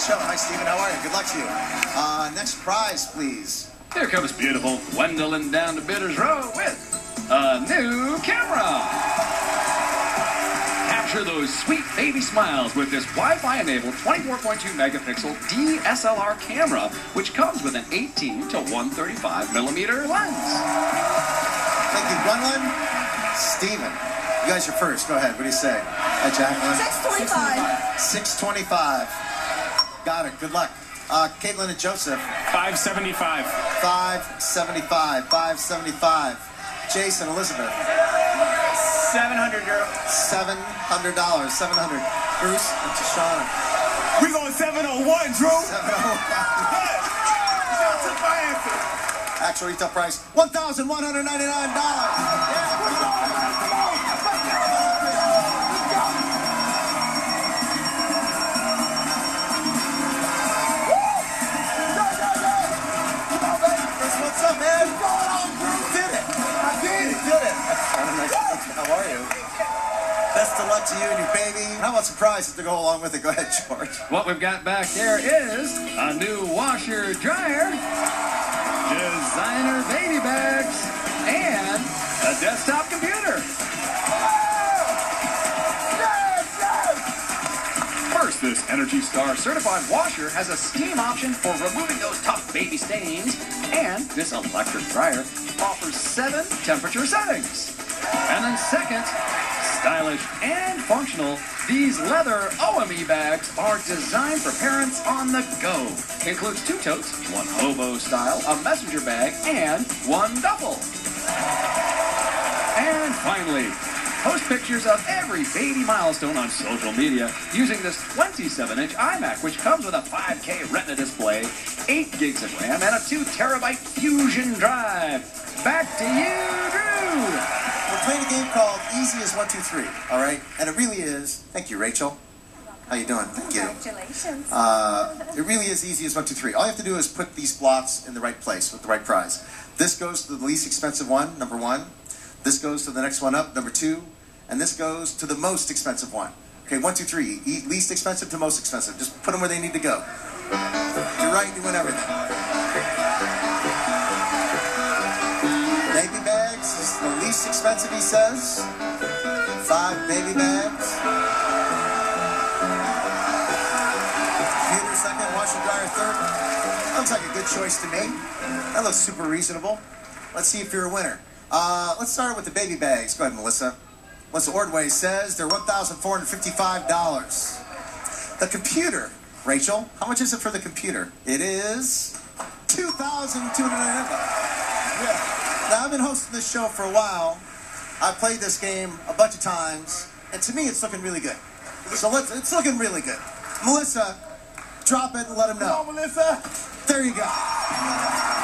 show. Hi, Stephen. How are you? Good luck to you. Next prize, please. Here comes beautiful Gwendolyn down to Bidders Row with a new camera. Capture those sweet baby smiles with this Wi-Fi enabled 24.2 megapixel DSLR camera, which comes with an 18 to 135 millimeter lens. Thank you, Gwendolyn. Stephen, you guys are first. Go ahead. What do you say? Hi, Jacqueline. 625. 625. Got it. Good luck. Caitlin and Joseph. 575. 575. 575. Jason, Elizabeth. $700. $700. 700. Bruce and Tashana. We going 701, Drew. 701. Actual retail price, $1,199. What's up, man? What's going on, Drew? Did it. I did it. Did it. Nice to meet you. How are you? Best of luck to you and your baby. How about surprises to go along with it? Go ahead, George. What we've got back there is a new washer dryer, designer baby bags, and a desktop computer. First, this Energy Star certified washer has a steam option for removing those tough baby stains, and this electric dryer offers 7 temperature settings. And then second, stylish and functional, these leather OME bags are designed for parents on the go. Includes 2 totes, 1 hobo style, a messenger bag, and 1 duffel. And finally, post pictures of every baby milestone on social media using this 27-inch iMac, which comes with a 5K Retina display, 8 gigs of RAM, and a 2 terabyte Fusion drive. Back to you, Drew. We're playing a game called Easy as 1, 2, 3. All right, and it really is. Thank you, Rachel. How you doing? Thank you. Congratulations. It really is easy as 1, 2, 3. All you have to do is put these blocks in the right place with the right prize. This goes to the least expensive one, number 1. This goes to the next one up, number 2. And this goes to the most expensive one. Okay, 1, 2, 3. Least expensive to most expensive. Just put them where they need to go. You're right, you win everything. Baby bags is the least expensive, he says. 5 baby bags. Computer second, washer dryer third. Looks like a good choice to me. That looks super reasonable. Let's see if you're a winner. Let's start with the baby bags. Go ahead, Melissa. Melissa Ordway says they're $1,455. The computer, Rachel, how much is it for the computer? It is $2,299. Yeah. Now, I've been hosting this show for a while. I've played this game a bunch of times, and to me, it's looking really good. So it's looking really good. Melissa, drop it and let them know. Come on, Melissa. There you go.